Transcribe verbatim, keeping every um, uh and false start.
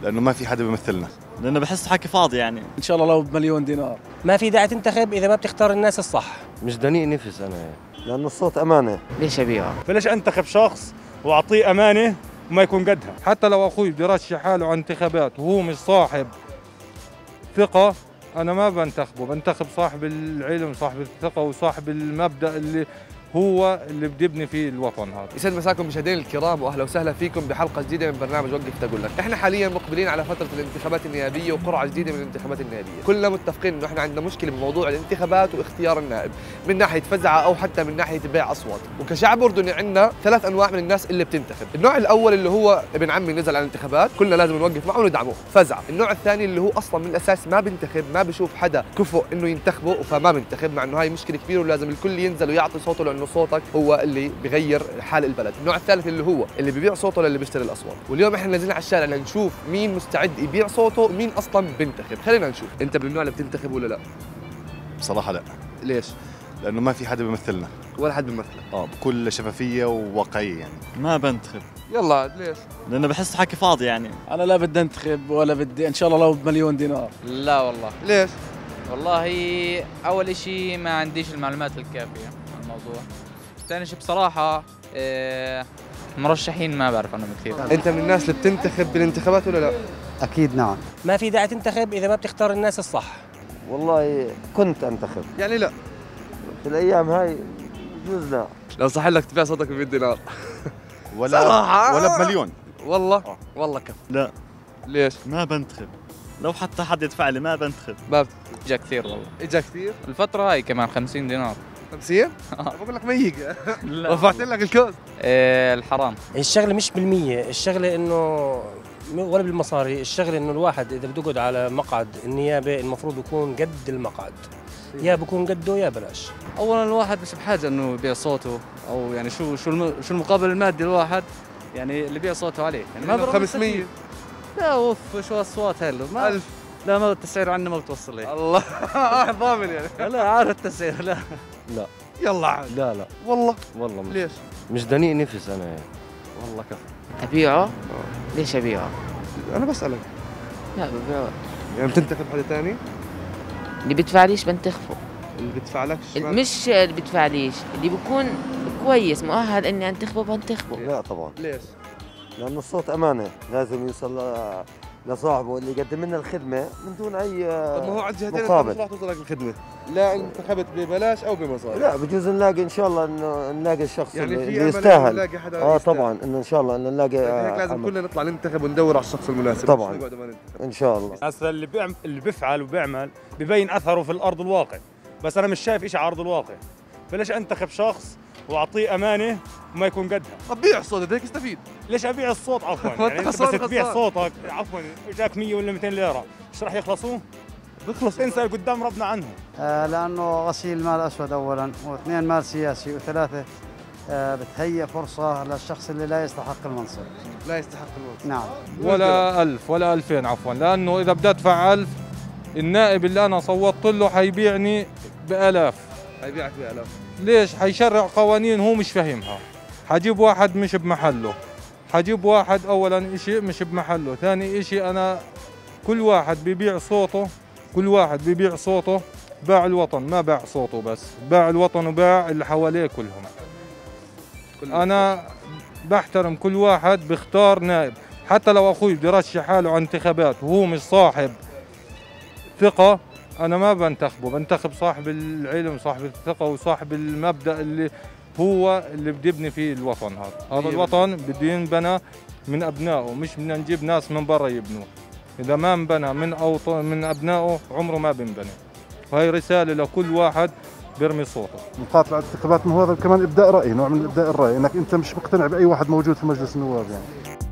لأنه ما في حدا بيمثلنا، لأنه بحس حكي فاضي يعني. إن شاء الله لو بمليون دينار. ما في داعي تنتخب إذا ما بتختار الناس الصح. مش دنيء نفس أنا، لأن الصوت أمانة. ليش أبيعه؟ فليش أنتخب شخص وأعطيه أمانة وما يكون قدها؟ حتى لو أخوي بده يرشح حاله على انتخابات وهو مش صاحب ثقة، أنا ما بنتخبه، بنتخب صاحب العلم، صاحب الثقة، وصاحب المبدأ اللي هو اللي بده يبني فيه الوطن هذا. يسعد مساكم مشاهدينا الكرام واهلا وسهلا فيكم بحلقه جديده من برنامج وقف تقول لك. احنا حاليا مقبلين على فتره الانتخابات النيابيه وقرعه جديده من الانتخابات النيابيه، كلنا متفقين انه احنا عندنا مشكله بموضوع الانتخابات واختيار النائب من ناحيه فزعه او حتى من ناحيه بيع اصوات، وكشعب اردني عندنا ثلاث انواع من الناس اللي بتنتخب. النوع الاول اللي هو ابن عمي نزل على الانتخابات كلنا لازم نوقف معه وندعمه، فزعه. النوع الثاني اللي هو اصلا من الاساس ما بينتخب، ما بيشوف حدا كفؤ انه ينتخبه فما بينتخب، مع انه هاي مشكله كبيره ولازم الكل ينزل ويعطي صوته لانه صوتك هو اللي بيغير حال البلد. النوع الثالث اللي هو اللي بيبيع صوته للي بيشتري الاصوات، واليوم احنا نازلين على الشارع لنشوف مين مستعد يبيع صوته ومين اصلا بينتخب. خلينا نشوف، انت من النوع اللي بتنتخب ولا لا؟ بصراحة لا. ليش؟ لأنه ما في حدا بيمثلنا ولا حد بيمثلك؟ اه بكل شفافية وواقعية يعني. ما بنتخب. يلا ليش؟ لأنه بحس حكي فاضي يعني. أنا لا بدي أنتخب ولا بدي، إن شاء الله لو بمليون دينار. لا والله. ليش؟ والله أول شيء ما عنديش المعلومات الكافية عن الموضوع. ثاني شيء بصراحة إيه مرشحين ما بعرف عنهم كثير. أنت من الناس اللي بتنتخب بالانتخابات ولا لا؟ أكيد نعم. ما في داعي تنتخب إذا ما بتختار الناس الصح. والله كنت أنتخب. يعني لا. في الأيام هاي بجوز لا. لو صح لك تبيع صوتك ب مية دينار ولا صراحة ولا بمليون. والله أوه. والله كف. لا. ليش؟ ما بنتخب. لو حتى حد يدفع لي ما بنتخب. ما اجا كثير والله. اجا كثير؟ الفترة هاي كمان خمسين دينار. خمسين؟ بقول لك ميقة. رفعت لك الكوز. إيه الحرام. الشغلة مش بالمية، الشغلة إنه ولا بالمصاري، الشغلة إنه الواحد إذا بده يقعد على مقعد النيابة المفروض يكون قد المقعد. يا بكون قده يا بلاش. اولا الواحد مش بحاجه انه يبيع صوته، او يعني شو شو شو المقابل المادي الواحد يعني اللي يبيع صوته عليه يعني ما خمسمية. لا اوف شو اصوات هاي ما ألف. لا ما التسعير عندنا ما بتوصل لي. الله ضامن يعني. لا عارف التسعير. لا لا يلا عاد. لا لا والله والله مش. ليش؟ مش دنيء نفس أنا يعني. والله كفى. أبيعه؟ ليش أبيعه؟ أنا بسألك. لا ببيعه. يعني بتنتخب حدا ثاني؟ اللي بدفع ليش بنتخبه. اللي بدفع لك؟ مش اللي بدفع ليش، اللي بيكون كويس مؤهل إني أنتخبه بنتخبه. لا طبعا. ليش؟ لأن الصوت أمانة، لازم يوصل لصاحبه اللي يقدم لنا الخدمة من دون أي طب ما هو على الجهتين مقابل. انت مش راح توصل لك الخدمة، لا انتخبت ببلاش او بمصاري. لا بجوز نلاقي ان شاء الله انه نلاقي الشخص يعني اللي, في اللي أمل يستاهل. نلاقي حدا اه يستاهل. طبعا انه ان شاء الله انه نلاقي هيك لازم عمل. كلنا نطلع ننتخب وندور على الشخص المناسب. طبعا ان شاء الله. هسه اللي بيعمل اللي بيفعل وبيعمل ببين اثره في الارض الواقع، بس انا مش شايف شيء على ارض الواقع. فليش انتخب شخص واعطيه امانه وما يكون قدها؟ طب بيع صوتك هيك استفيد. ليش ابيع الصوت عفوا؟ يعني انت بس تبيع صوتك عفوا اجاك مية ولا مئتين ليره، ايش راح يخلصوا؟ بيخلص. انسى قدام ربنا عنهم. آه لانه غسيل مال اسود اولا، واثنين مال سياسي، وثلاثه آه بتهيئ فرصه للشخص اللي لا يستحق المنصب. لا يستحق المنصب. نعم. ولا ألف ولا ألفين عفوا، لأنه إذا بدي أدفع ألف النائب اللي أنا صوتت له حيبيعني بآلاف. حيبيعك بآلاف. ليش؟ حيشرع قوانين هو مش فاهمها، حجيب واحد مش بمحله، حجيب واحد أولاً إشي مش بمحله، ثاني إشي أنا كل واحد بيبيع صوته، كل واحد بيبيع صوته، باع الوطن ما باع صوته بس، باع الوطن وباع اللي حواليه كلهم. كل أنا بحترم كل واحد بيختار نائب، حتى لو أخوي بده يرشح حاله على انتخابات وهو مش صاحب ثقة، أنا ما بنتخبه، بنتخب صاحب العلم، صاحب الثقة، وصاحب المبدأ اللي هو اللي بده يبني فيه الوطن هذا. هذا الوطن بده ينبنى من أبنائه، مش بدنا نجيب ناس من برا يبنوه. إذا ما انبنى من أوطان من أبنائه عمره ما بنبني. وهي رسالة لكل واحد بيرمي صوته. مقاطعة الانتخابات، ما هو هذا كمان إبداء رأي، نوع من إبداء الرأي، إنك أنت مش مقتنع بأي واحد موجود في مجلس النواب يعني.